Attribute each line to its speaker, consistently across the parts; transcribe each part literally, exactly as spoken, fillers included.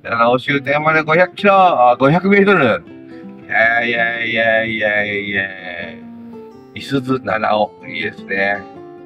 Speaker 1: あの、終点までごひゃくキロ、あごひゃくメートル。いやいやいやいやいや。いすゞ七尾、いいですね。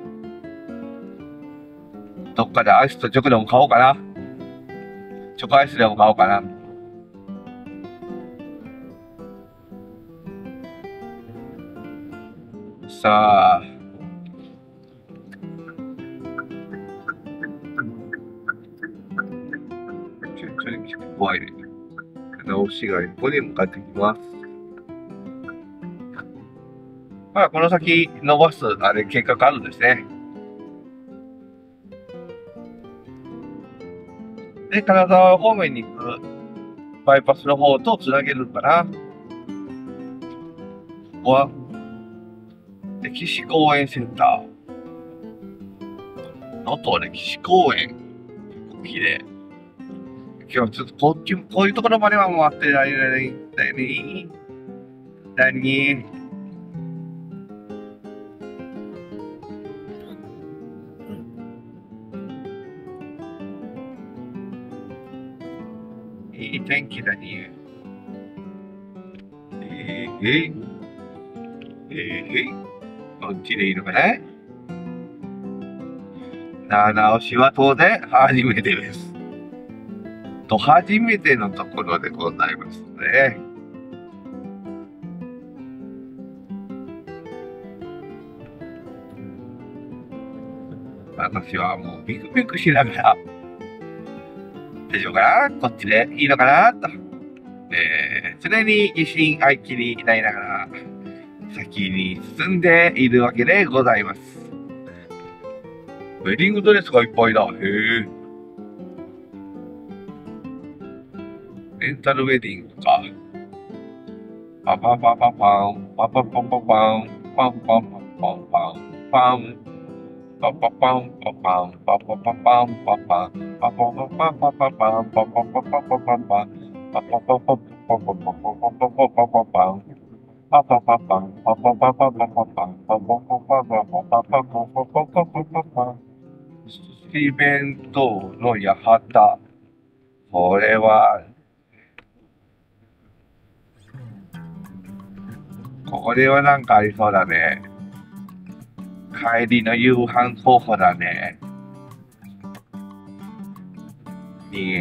Speaker 1: どっかでアイスとチョコでも買おうかな。チョコアイスでも買おうかな。さあ。ちょ、ちょい怖いね。直しが一個で向かってきます。まあ、この先伸ばす、あれ、計画あるんですね。で、金沢方面に行くバイパスの方とつなげるかな。ここは、歴史公園センター。能登歴史公園。綺麗。今日ちょっとこっち、こういうところまでは回ってられないんだよね。何いい天気だね。えー、えー、えー、こっちでいいのかな。七尾市は当然初めてです。と、初めてのところでございますね。私はもうビクビクしながら、大丈夫かな、こっちでいいのかなと。えー、常に疑心暗鬼になりながら、先に進んでいるわけでございます。ウェディングドレスがいっぱいだ。へえ。レンタルウェディングか。パパパパパン、パパパパパン、パンパンパンパンパン、パン。パパパンパパン、パパパパンパパン、パパパパパパパン、パパパパパパパン、パパパパパパパパパパパン。パパパパン、パパパパパパパン、パパパパパパパパパパパパパン。イベントの八幡。これは、これはなんかありそうだね。帰りの夕飯候補だね。に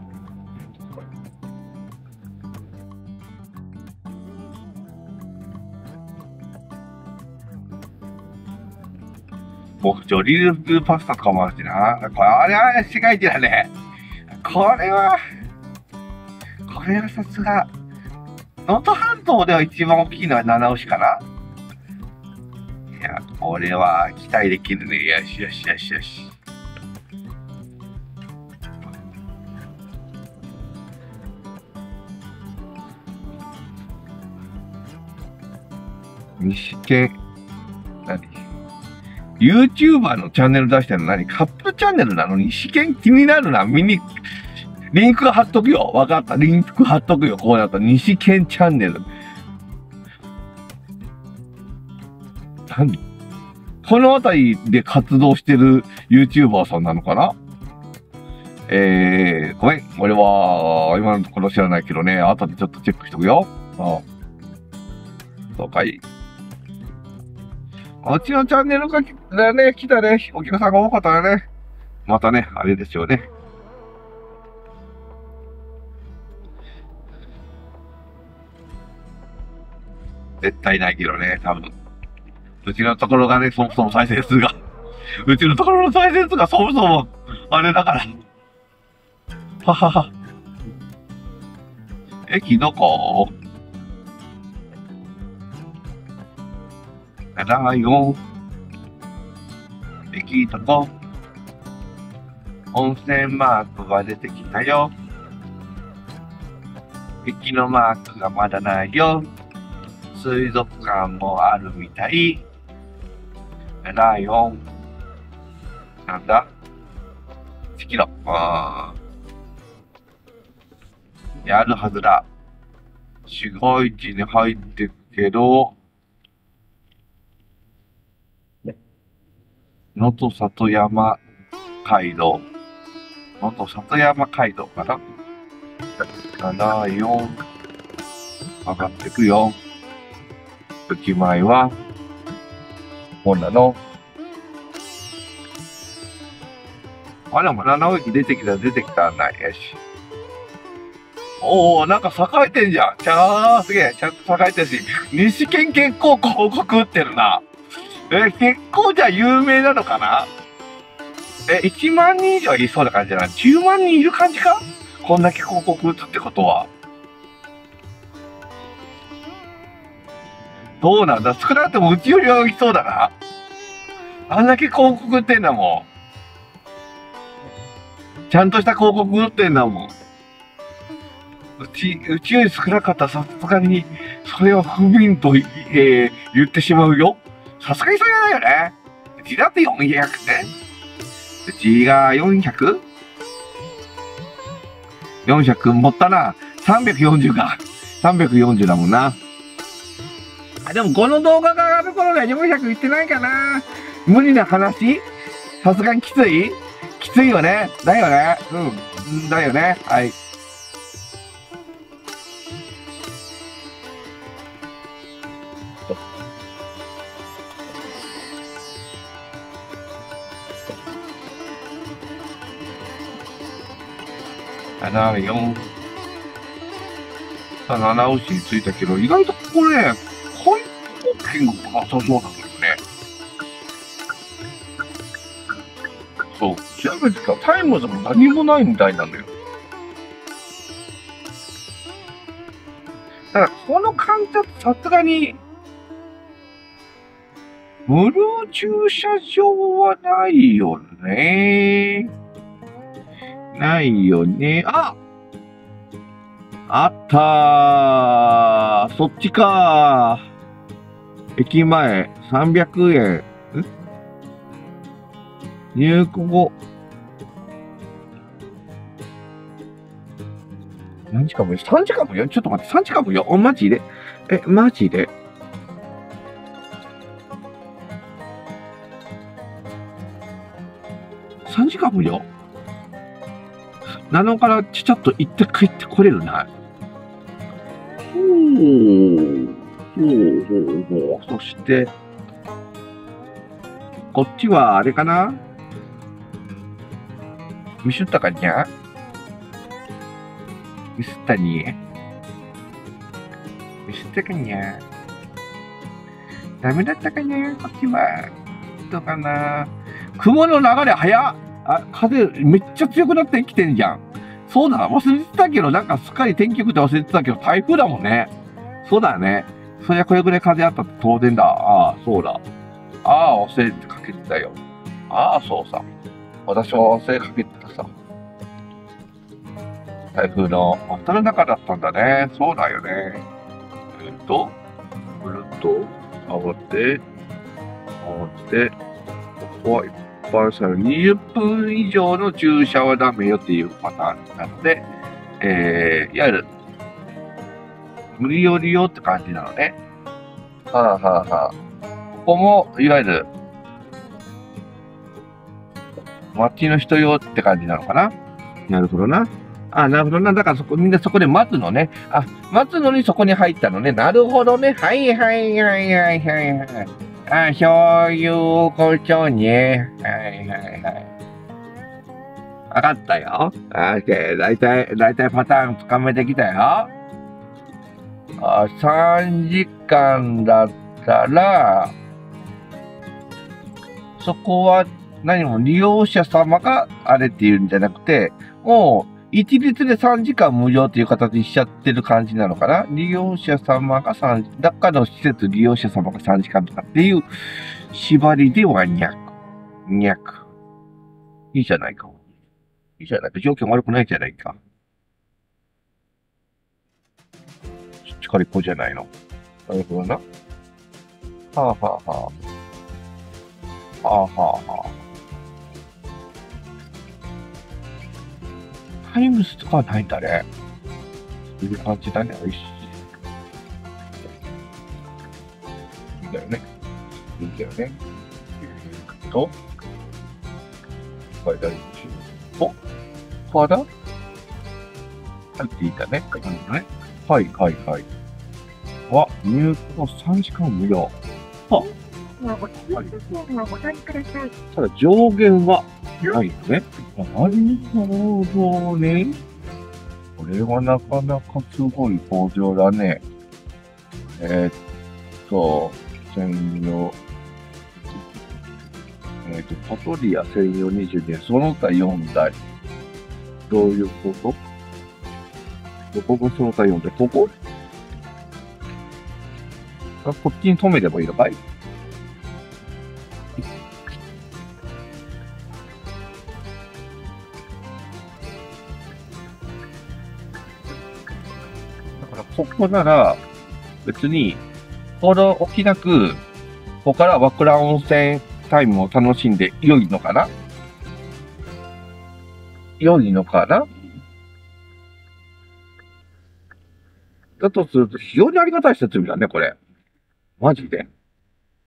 Speaker 1: 僕、ジョリーズパスタとかもあるしな。これ、あれは市街地だね。これは、これはさすが、能登半島では一番大きいのは七尾市かな。いや、これは期待できるね。よしよしよしよし。西県、何 ?YouTuber のチャンネル出してるの何カップルチャンネルなのに西県気になるな。見に、リンク貼っとくよ。わかった。リンク貼っとくよ。こうなったら西県チャンネル。何この辺りで活動してる YouTuber さんなのかな。えー、ごめん。俺は、今のところ知らないけどね。後でちょっとチェックしとくよ。ああ、そうかい。こっちのチャンネルがだね、来たね。お客さんが多かったよね。またね、あれですよね。絶対ないけどね、多分。うちのところがね、そもそも再生数が。うちのところの再生数がそもそも、あれだから。ははは。駅どこだよ。駅どこ温泉マークが出てきたよ。駅のマークがまだないよ。水族館もあるみたい。ライオン。なんだ ?いちキロ。ああ。やるはずだ。市街地に入ってるけど、能登里山街道。能登里山街道かな。 なな、よん。上がってくよ。駅前は、こんなの。あ、でもなな駅出てきた、出てきた。ないやし。おお、なんか栄えてんじゃん。ちゃー、すげえ。ちゃんと栄えてるし。西県結構広告打ってるな。え、結構じゃあ有名なのかな。え、いちまんにん以上いそうな感じじゃない？ じゅう 万人いる感じか？こんだけ広告打つってことは。どうなんだ？少なくともうちよりはいそうだな。あんだけ広告打ってんだもん。ちゃんとした広告打ってんだもん。うち、うちより少なかったらさすがに、それは不憫と、えー、言ってしまうよ。さすがにそれはないよね。うちだってよんひゃくね。うちが よんひゃく？ よんひゃく 持ったな。さんびゃくよんじゅうか。さんびゃくよんじゅうだもんな。あ、でもこの動画が上がる頃にはよんひゃくいってないかな。無理な話？さすがにきつい？きついよね。だよね。うん。だよね。はい。なな、よん。さあ、なな押しについたけど、意外とこれね、回復権がなさそうなんだよね。そう。調べてたらタイムズも何もないみたいなのよ。ただ、この観察、さすがに、無料駐車場はないよね。ないよね。ああったー。そっちかー。駅前、さんびゃくえん。ん入庫後。何時間もよ ?さん 時間もよちょっと待って、さんじかんもよお、マジでえ、マジでさんじかんもよなのからちょっと行って帰ってこれるな。ほう。ほうほうほう。そして、こっちはあれかなミスったかにゃミスったにミスったかにゃダメだったかにゃこっちは。どうかな雲の流れ早っあ、風めっちゃ強くなってきてんじゃん。そうだ、忘れてたけど、なんかすっかり天気予報って忘れてたけど、台風だもんね。そうだね。そりゃこれぐらい風あったって当然だ。ああ、そうだ。ああ、忘れてかけてたよ。ああ、そうさ。私は忘れかけてたさ。台風の真っただ中だったんだね。そうだよね。えっと、ぐるっと、回って、回って、ここは一般車両にじゅっぷん以上の駐車はダメよっていうパターンなので、えー、いわゆる、無理よりよって感じなのね。はあはあはあ。ここも、いわゆる、街の人用って感じなのかな。なるほどな。あ、なるほどな。だからそこ、みんなそこで待つのね。あ、待つのにそこに入ったのね。なるほどね。はいはいはいはいはいはい。あ、そういうことね。はいはいはい。わかったよ。オッケー。だいたい、だいたいパターンつかめてきたよ。あ、さんじかんだったら、そこは何も利用者様があれっていうんじゃなくて、もう一律でさんじかん無料っていう形にしちゃってる感じなのかな。利用者様がさん、中の施設利用者様がさんじかんとかっていう縛りではにゃく。にゃく。いいじゃないか。いいじゃないか。条件悪くないじゃないか。そっちから行こうじゃないの。なるほどな。はあはあはあ。はあはあはあ。タイムズとかはないんだね。そういう感じだね。おいしい。いいんだよね。いいんだよね。えーっと、海外中。おから入っていたね。はいはいはいはい。は、入庫さんじかん無料。は、はい、ただ上限はないよね。なるほどね。これはなかなかすごい工場だね。えー、っと、専用、えー、っと、パトリア専用にじゅうにその他よんだい。どういうことどこがその他よんだいこここっちに止めればいいのかい？だから、ここなら、別に、この起きなく、ここから和倉温泉タイムを楽しんで良いのかな良いのかなだとすると非常にありがたい設備だね、これ。マジで。